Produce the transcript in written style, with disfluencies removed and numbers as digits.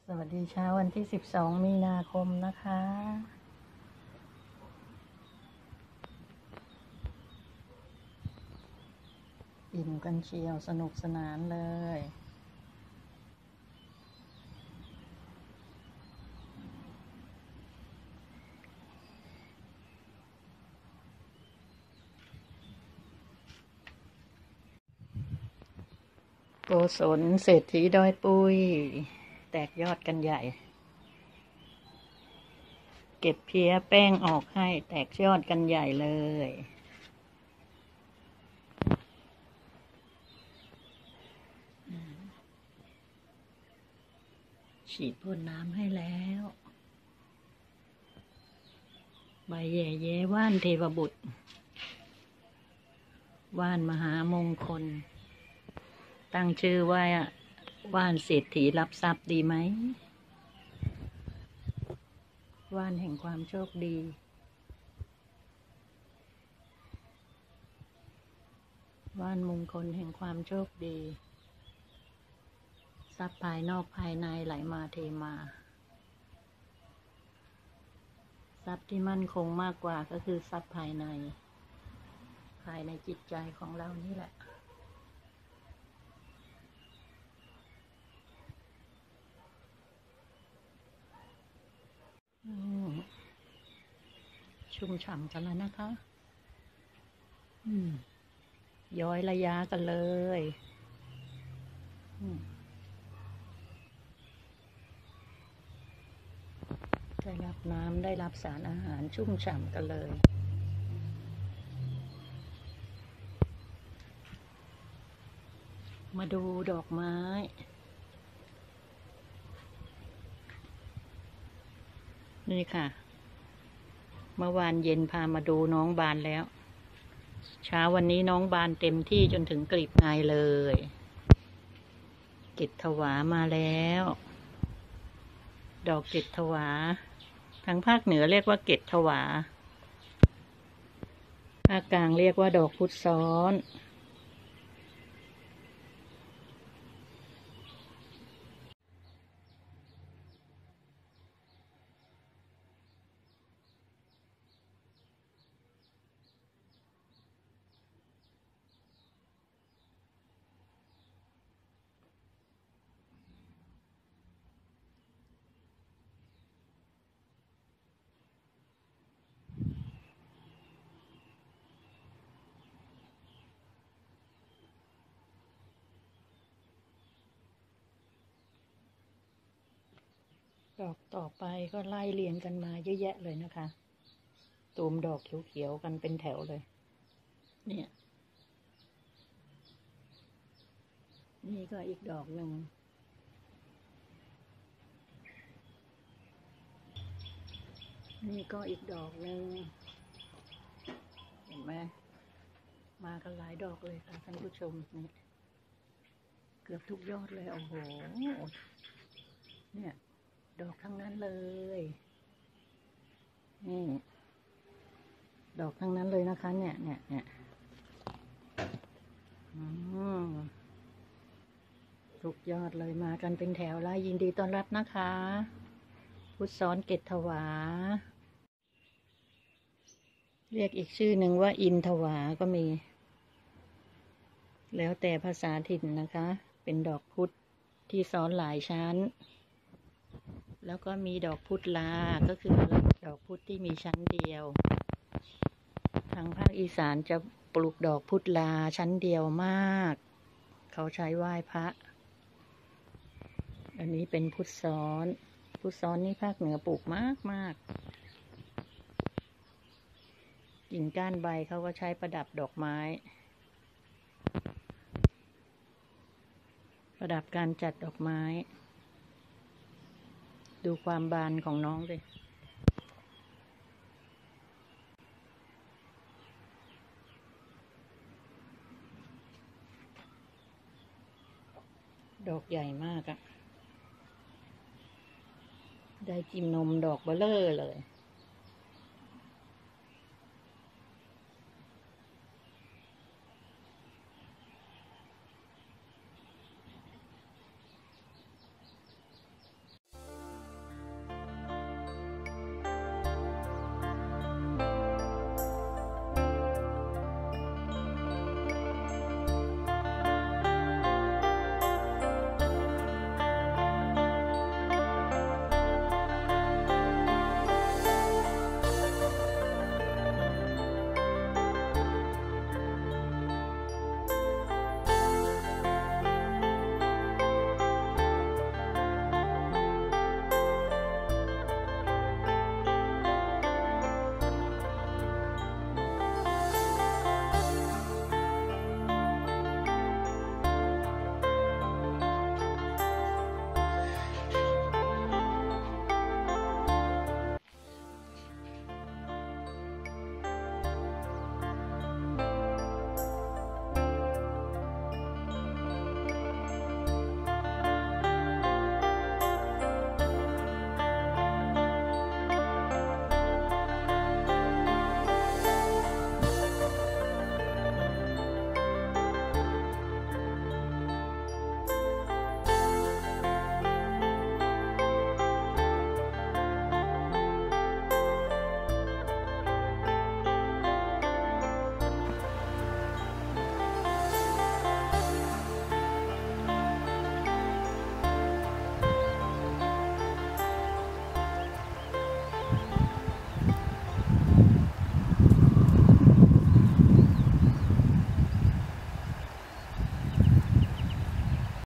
สวัสดีเช้าวันที่12มีนาคมนะคะอิ่มกันเชียวสนุกสนานเลยโกศลเศรษฐีดอยปุยแตกยอดกันใหญ่เก็บเพี้ยแป้งออกให้แตกยอดกันใหญ่เลยฉีดพ่นน้ำให้แล้วใบแย่แย่ว่านเทวบุตรว่านมหามงคลตั้งชื่อว่าว่านเศรษฐีรับทรัพย์ดีไหมว่านแห่งความโชคดีว่านมงคลแห่งความโชคดีทรัพย์ภายนอกภายในไหลมาเทมาทรัพย์ที่มั่นคงมากกว่าก็คือทรัพย์ภายในจิตใจของเรานี่แหละชุ่มฉ่ำกันแล้วนะคะย้อยระยะกันเลยได้รับน้ำได้รับสารอาหารชุ่มฉ่ำกันเลยมาดูดอกไม้นี่ค่ะเมื่อวานเย็นพามาดูน้องบานแล้วเช้าวันนี้น้องบานเต็มที่จนถึงกลีบงายเลยเกศถวามาแล้วดอกเกศถวาทางภาคเหนือเรียกว่าเกศถวาภาคกลางเรียกว่าดอกพุทธซ้อนดอกต่อไปก็ไล่เรียงกันมาเยอะแยะเลยนะคะตูมดอกเขียวๆกันเป็นแถวเลยเนี่ยนี่ก็อีกดอกหนึ่งนี่ก็อีกดอกหนึ่งเห็นไหมมากันหลายดอกเลยค่ะท่านผู้ชมนี่เกือบทุกยอดเลยโอ้โหเนี่ยดอกทั้งนั้นเลยนี่ดอกทั้งนั้นเลยนะคะเนี่ยทุกยอดเลยมากันเป็นแถวเลยยินดีต้อนรับนะคะพุทธซ้อนเกศถวาเรียกอีกชื่อหนึ่งว่าอินถวาก็มีแล้วแต่ภาษาถิ่นนะคะเป็นดอกพุธที่ซ้อนหลายชั้นแล้วก็มีดอกพุธลาก็คือดอกพุธที่มีชั้นเดียวทางภาคอีสานจะปลูกดอกพุธลาชั้นเดียวมากเขาใช้ไหว้พระอันนี้เป็นพุทธซ้อนนี่ภาคเหนือปลูกมากกิ่งก้านใบเขาก็ใช้ประดับดอกไม้ประดับการจัดดอกไม้ดูความบานของน้องเลยดอกใหญ่มากอะได้จิ้มนมดอกเบ้อเร่อเลย